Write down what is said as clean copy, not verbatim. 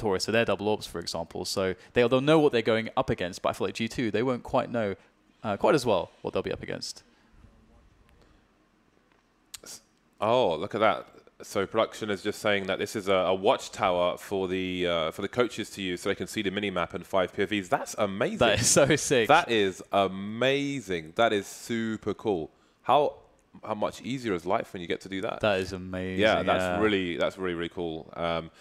Taurus, so they're double orbs, for example. So they'll know what they're going up against, but I feel like G2, they won't quite know quite as well what they'll be up against. Oh, look at that. So production is just saying that this is a watchtower for the coaches to use so they can see the mini-map and 5 PFVs. That's amazing. That is so sick. That is amazing. That is super cool. How much easier is life when you get to do that? That is amazing. Yeah, that's really cool.